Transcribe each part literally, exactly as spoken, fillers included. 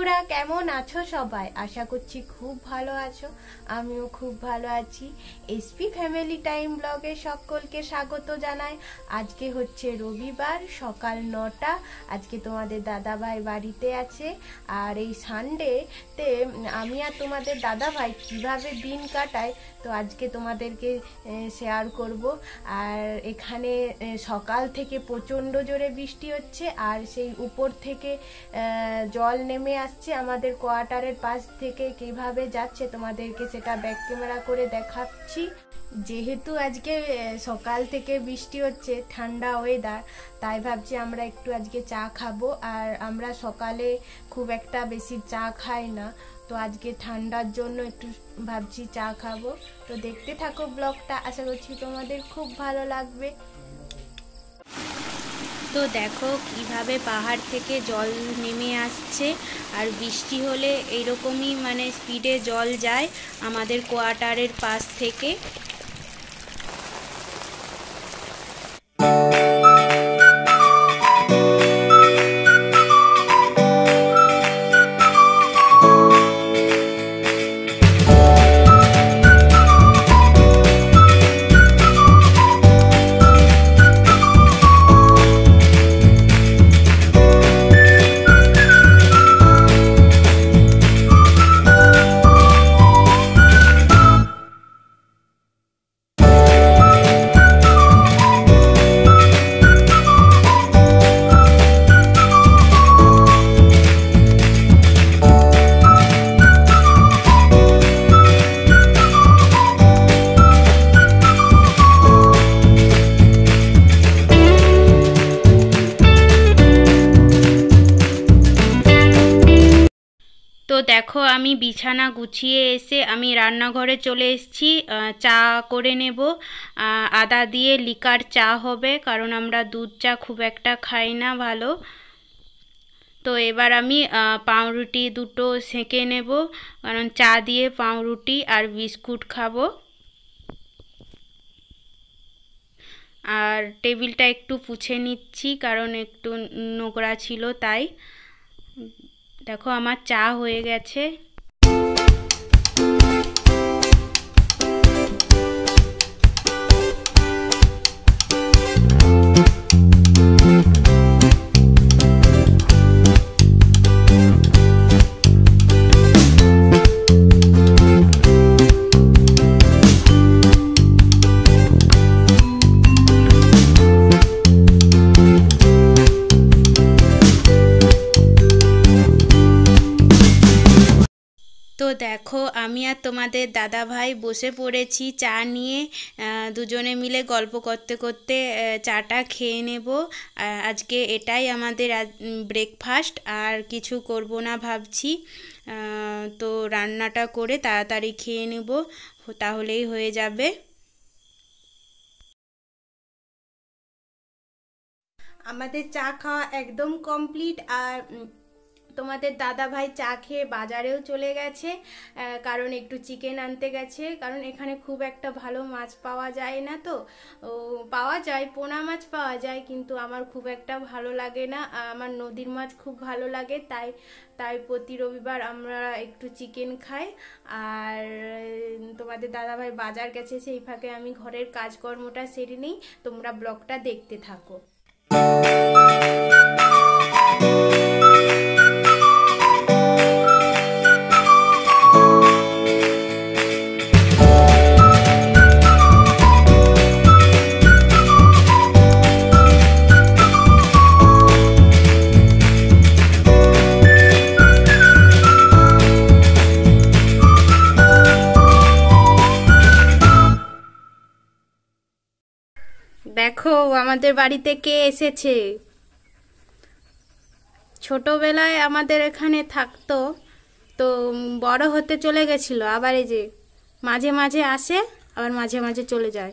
বন্ধুরা কেমন আছো সবাই? আশা করছি খুব ভালো আছো। আমিও খুব ভালো আছি। এসপি ফ্যামিলি টাইম ব্লগে সকলকে স্বাগত জানাই। আজকে হচ্ছে রবিবার, সকাল নটা। আজকে তোমাদের দাদা ভাই বাড়িতে আছে। আর এই সানডেতে আমি আর তোমাদের দাদা ভাই কীভাবে দিন কাটায় তো আজকে তোমাদেরকে শেয়ার করব। আর এখানে সকাল থেকে প্রচণ্ড জোরে বৃষ্টি হচ্ছে, আর সেই উপর থেকে জল নেমে আসছে আমাদের কোয়ার্টারের পাশ থেকে। কিভাবে যাচ্ছে তোমাদেরকে সেটা ব্যাক ক্যামেরা করে দেখাচ্ছি। যেহেতু আজকে সকাল থেকে বৃষ্টি হচ্ছে, ঠান্ডা ওয়েদার, তাই ভাবছি আমরা একটু আজকে চা খাবো। আর আমরা সকালে খুব একটা বেশি চা খাই না, তো আজকে ঠান্ডার জন্য একটু ভাবছি চা খাবো। তো দেখতে থাকো ব্লগটা, আশা করছি তোমাদের খুব ভালো লাগবে। তো দেখো কিভাবে পাহাড় থেকে জল নেমে আসছে, আর বৃষ্টি হলে এইরকমই মানে স্পিডে জল যায় আমাদের কোয়ার্টারের পাশ থেকে। তো দেখো আমি বিছানা গুছিয়ে এসে আমি রান্নাঘরে চলে এসেছি। চা করে নেব, আদা দিয়ে লিকার চা হবে, কারণ আমরা দুধ চা খুব একটা খাই না ভালো। তো এবার আমি পাউরুটি দুটো সেঁকে নেব, কারণ চা দিয়ে পাউরুটি আর বিস্কুট খাবো। আর টেবিলটা একটু পুছে নিচ্ছি, কারণ একটু নোংরা ছিল তাই। দেখো আমার চা হয়ে গেছে। তো দেখো আমি আর তোমাদের দাদা ভাই বসে পড়েছি চা নিয়ে, দুজনে মিলে গল্প করতে করতে চাটা খেয়ে নেব। আজকে এটাই আমাদের ব্রেকফাস্ট, আর কিছু করব না ভাবছি। তো রান্নাটা করে তাড়াতাড়ি খেয়ে নেব, তাহলেই হয়ে যাবে। আমাদের চা খাওয়া একদম কমপ্লিট। আর তোমাদের দাদা ভাই চা খেয়ে বাজারেও চলে গেছে, কারণ একটু চিকেন আনতে গেছে। কারণ এখানে খুব একটা ভালো মাছ পাওয়া যায় না, তো পাওয়া যায় পোনা মাছ পাওয়া যায়, কিন্তু আমার খুব একটা ভালো লাগে না। আমার নদীর মাছ খুব ভালো লাগে, তাই তাই প্রতি রবিবার আমরা একটু চিকেন খাই। আর তোমাদের দাদা ভাই বাজার গেছে, সেই ফাঁকে আমি ঘরের কাজকর্মটা সেরে নিই। তোমরা ব্লগটা দেখতে থাকো। দেখো আমাদের বাড়িতে কে এসেছে। ছোটবেলায় আমাদের এখানে থাকতো, তো বড় হতে চলে গেছিল, আবার এই যে মাঝে মাঝে আসে, আবার মাঝে মাঝে চলে যায়।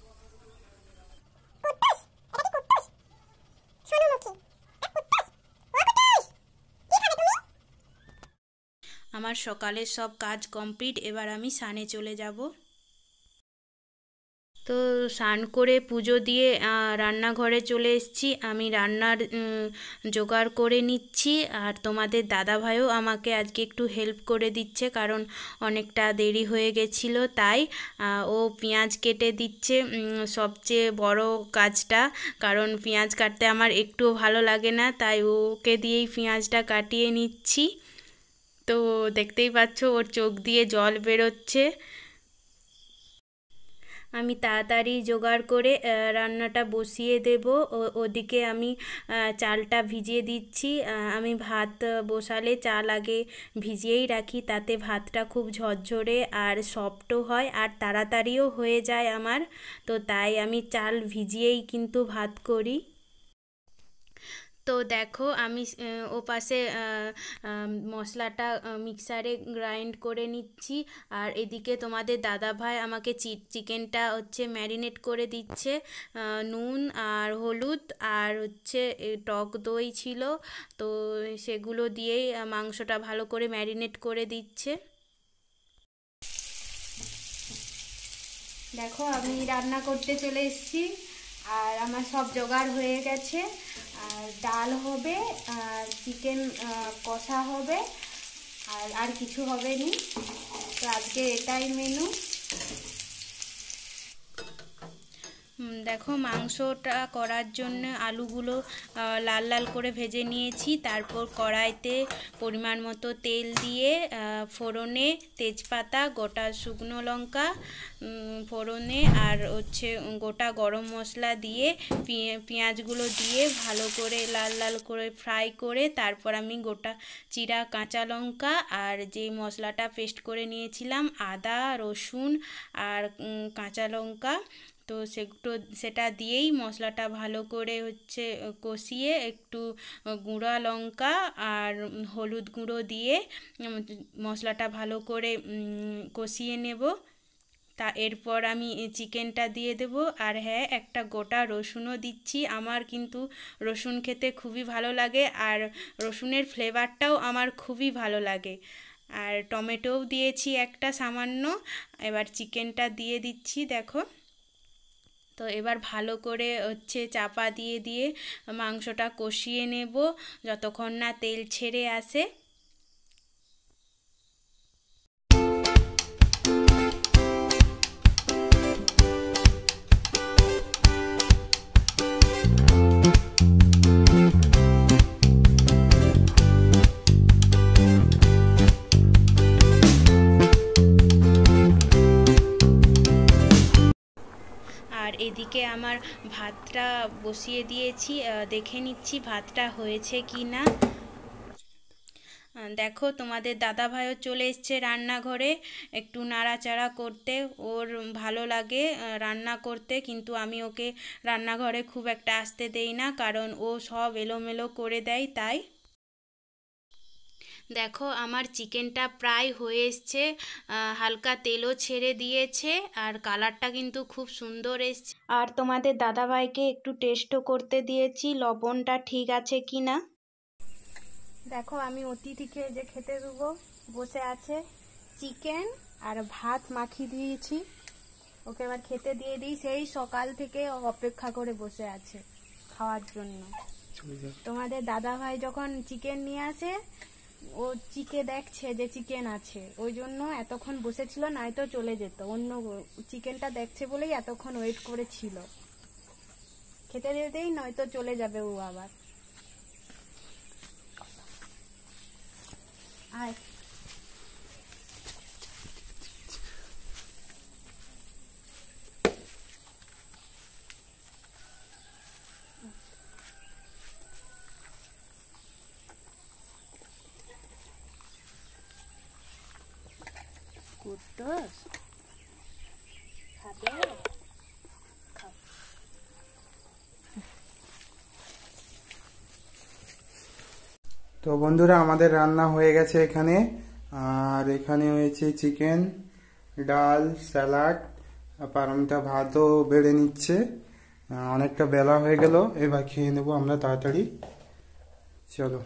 আমার সকালের সব কাজ কমপ্লিট, এবার আমি সানে চলে যাব। তো স্নান করে পুজো দিয়ে রান্নাঘরে চলে এসেছি। আমি রান্নার জোগাড় করে নিচ্ছি, আর তোমাদের দাদাভাইও আমাকে আজকে একটু হেল্প করে দিচ্ছে, কারণ অনেকটা দেরি হয়ে গেছিলো, তাই ও পেঁয়াজ কেটে দিচ্ছে সবচেয়ে বড় কাজটা, কারণ পেঁয়াজ কাটতে আমার একটুও ভালো লাগে না, তাই ওকে দিয়েই পেঁয়াজটা কাটিয়ে নিচ্ছি। তো দেখতেই পাচ্ছ ওর চোখ দিয়ে জল বেরোচ্ছে। আমি তাড়াতাড়ি জোগাড় করে রান্নাটা বসিয়ে দেব। ওদিকে আমি চালটা ভিজিয়ে দিচ্ছি। আমি ভাত বসালে চাল আগে ভিজিয়েই রাখি, তাতে ভাতটা খুব ঝরঝরে আর সফটও হয় আর তাড়াতাড়িও হয়ে যায় আমার। তো তাই আমি চাল ভিজিয়েই কিন্তু ভাত করি। তো দেখো আমি ও পাশে মশলাটা মিক্সারে গ্রাইন্ড করে নিচ্ছি, আর এদিকে তোমাদের দাদাভাই আমাকে চিকেনটা হচ্ছে ম্যারিনেট করে দিচ্ছে। নুন আর হলুদ আর হচ্ছে টক দই ছিল, তো সেগুলো দিয়েই মাংসটা ভালো করে ম্যারিনেট করে দিচ্ছে। দেখো আমি রান্না করতে চলে এসেছি, আর আমার সব জোগাড় হয়ে গেছে। আর ডাল হবে, আর চিকেন কষা হবে, আর আর কিছু হবে নি। তো আজকে এটাই মেনু। দেখো মাংসটা করার জন্য আলুগুলো লাল লাল করে ভেজে নিয়েছি, তারপর কড়াইতে পরিমাণ মতো তেল দিয়ে ফোড়নে তেজপাতা, গোটা শুকনো লঙ্কা ফোড়নে আর হচ্ছে গোটা গরম মশলা দিয়ে পেঁয়াজগুলো দিয়ে ভালো করে লাল লাল করে ফ্রাই করে, তারপর আমি গোটা চিরা কাঁচা লঙ্কা আর যে মশলাটা পেস্ট করে নিয়েছিলাম আদা রসুন আর কাঁচা লঙ্কা, তো সেগুলো সেটা দিয়েই মশলাটা ভালো করে হচ্ছে কষিয়ে একটু গুঁড়া লঙ্কা আর হলুদ গুঁড়ো দিয়ে মশলাটা ভালো করে কষিয়ে নেব। তা এরপর আমি চিকেনটা দিয়ে দেব। আর হ্যাঁ, একটা গোটা রসুনও দিচ্ছি। আমার কিন্তু রসুন খেতে খুবই ভালো লাগে, আর রসুনের ফ্লেভারটাও আমার খুবই ভালো লাগে। আর টমেটোও দিয়েছি একটা সামান্য। এবার চিকেনটা দিয়ে দিচ্ছি। দেখো, তো এবার ভালো করে হচ্ছে চাপা দিয়ে দিয়ে মাংসটা কষিয়ে নেব যতক্ষণ না তেল ছেড়ে আসে। আর এদিকে আমার ভাতটা বসিয়ে দিয়েছি, দেখে নিচ্ছি ভাতটা হয়েছে কি না। দেখো তোমাদের দাদাভাইও চলে এসছে রান্নাঘরে একটু নাড়াচাড়া করতে। ওর ভালো লাগে রান্না করতে, কিন্তু আমি ওকে রান্নাঘরে খুব একটা আসতে দেই না, কারণ ও সব এলোমেলো করে দেয়। তাই দেখো আমার চিকেনটা প্রায় হয়ে এসছে, হালকা তেলও ছেড়ে দিয়েছে, আর কালারটা কিন্তু খুব সুন্দর এসছে। আর তোমাদের দাদাভাইকে একটু টেস্টও করতে দিয়েছি লবণটা ঠিক আছে কি না। দেখো আমি অতিথিকে যে খেতে দেবো বসে আছে, চিকেন আর ভাত মাখিয়ে দিয়েছি, ওকে এবার খেতে দিয়ে দিই। সেই সকাল থেকে অপেক্ষা করে বসে আছে খাওয়ার জন্য। তোমাদের দাদাভাই যখন চিকেন নিয়ে আসে, ও চিকে দেখছে যে চিকেন আছে, ওই জন্য এতক্ষণ বসেছিল, নয়তো চলে যেত। অন্য চিকেনটা দেখছে বলেই এতক্ষণ ওয়েট করেছিল, খেতে দিতেই নয়তো চলে যাবে ও আবার। আয় কুদ্দুস খাবে, খাও। তো বন্ধুরা আমাদের রান্না হয়ে গেছে এখানে, আর এখানে হয়েছে চিকেন, ডাল, স্যালাড, পারমিতা ভাতও বেড়ে নিচ্ছে। অনেকটা বেলা হয়ে গেল, এবার খেয়ে নেবো আমরা তাড়াতাড়ি। চলো।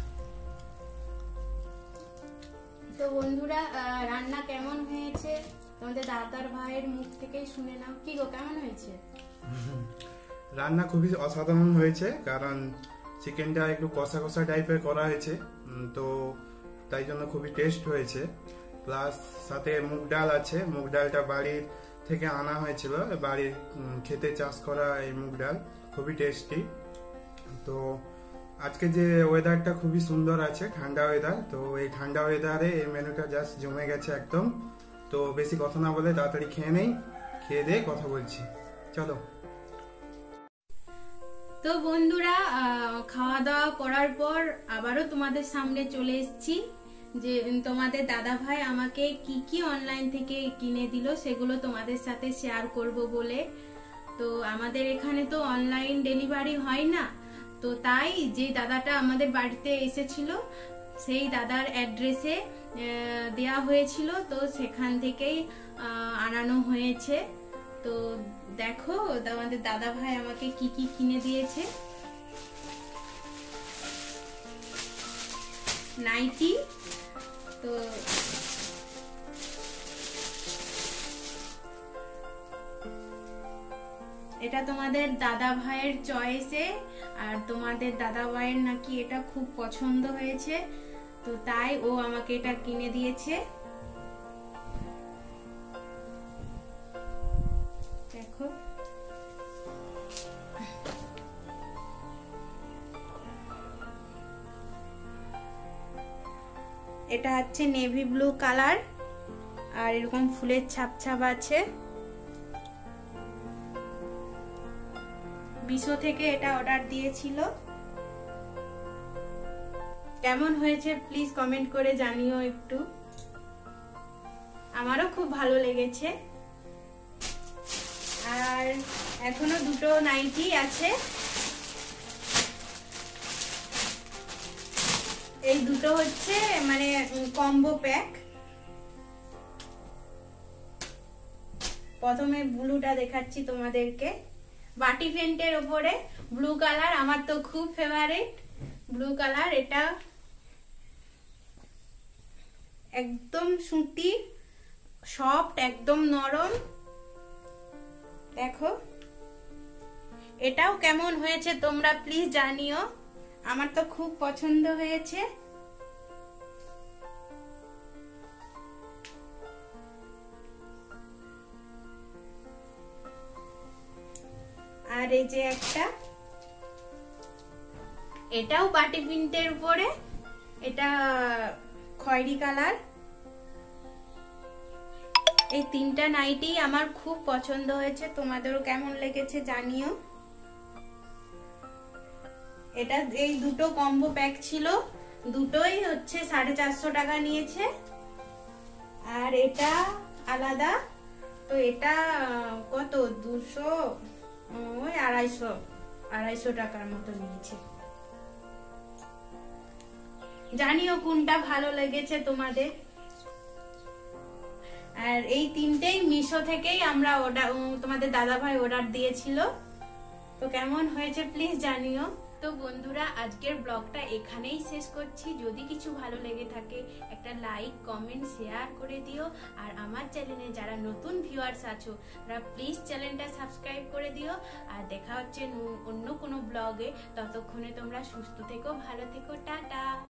তো বন্ধুরা রান্না কেমন হয়েছে তোমাদের দাদার ভাইয়ের মুখ থেকেই শুনে নাও। কি গো, কেমন হয়েছে? রান্না খুবই অসাধারণ হয়েছে, কারণ চিকেনটা একটু কষা কষা টাইপের করা হয়েছে, তো তাই জন্য খুবই টেস্ট হয়েছে। প্লাস সাথে মুগ ডাল আছে, মুগ ডালটা বাড়ির থেকে আনা হয়েছিল, বাড়ির খেতে চাষ করা এই মুগ ডাল, খুবই টেস্টি। তো আজকে যে ওয়েদারটা খুবই সুন্দর আছে, ঠান্ডা ওয়েদার, তো এই ঠান্ডা ওয়েদারে এই মেনুটা জাস্ট জমে গেছে একদম। তো বেশি কথা না বলে তাড়াতাড়ি খেয়ে নেই, খেয়ে দিয়ে কথা বলছি, চলো। তো বন্ধুরা, খাওয়া দাওয়া করার পর আবারও তোমাদের সামনে চলে এসেছি, যে তোমাদের দাদা ভাই আমাকে কি কি অনলাইন থেকে কিনে দিল সেগুলো তোমাদের সাথে শেয়ার করব বলে। তো আমাদের এখানে তো অনলাইন ডেলিভারি হয় না, তো তাই যে দাদাটা আমাদের বাড়িতে এসেছিল সেই দাদার অ্যাড্রেসে দেয়া হয়েছিল, তো সেখান থেকেই আনানো হয়েছে। তো দেখো আমাদের দাদা ভাই আমাকে কি কি কিনে দিয়েছে। নাইটি, তো এটা তোমাদের দাদা ভাইয়ের চয়েসে, আর তোমাদের দাদা ভাইয়ের নাকি এটা খুব পছন্দ হয়েছে, তো তাই ও আমাকে এটা কিনে দিয়েছে। দেখো, এটা হচ্ছে নেভি ব্লু কালার, আর এরকম ফুলের ছাপ ছাপ আছে। মিশো থেকে এটা অর্ডার দিয়েছিল। কেমন হয়েছে প্লিজ কমেন্ট করে জানিও একটু, আমারও খুব ভালো লেগেছে। আর এখনো দুটো নাইটি আছে, এই দুটো হচ্ছে মানে কম্বো প্যাক। প্রথমে ব্লুটা দেখাচ্ছি তোমাদেরকে, বাটি প্রিন্টের উপরে ব্লু কালার, আমার তো খুব ফেভারিট ব্লু কালার। এটা একদম সুতি সফট, একদম নরম। দেখো এটাও কেমন হয়েছে তোমরা প্লিজ জানিও, আমার তো খুব পছন্দ হয়েছে। আর এই যে একটা, এটাও বাটি প্রিন্টের উপরে, এটা খয়েরি কালার। এই তিনটা নাইটি আমার খুব পছন্দ হয়েছে, তোমাদেরও কেমন লেগেছে জানিও। এটা এই দুটো কম্বো প্যাক ছিল, দুটোই হচ্ছে সাড়ে চারশো টাকা নিয়েছে, আর এটা আলাদা, তো এটা কত দুশো ওই আড়াইশো আড়াইশো টাকার মতো নিয়েছে। জানিও কোনটা ভালো লেগেছে তোমাদের। আর এই তিনটেই মিশো থেকেই আমরা অর্ডার, তোমাদের দাদা ভাই অর্ডার দিয়েছিল। তো কেমন হয়েছে প্লিজ জানিও। তো বন্ধুরা, আজকের ব্লগটা এখানেই শেষ করছি। যদি কিছু ভালো লেগে থাকে একটা লাইক, কমেন্ট, শেয়ার করে দিও। আর আমার চ্যানেলে যারা নতুন ভিউয়ার্স আছো তারা প্লিজ চ্যানেলটা সাবস্ক্রাইব করে দিও। আর দেখা হচ্ছে অন্য কোনো ব্লগে, ততক্ষণে তোমরা সুস্থ থেকো, ভালো থেকো, টাটা।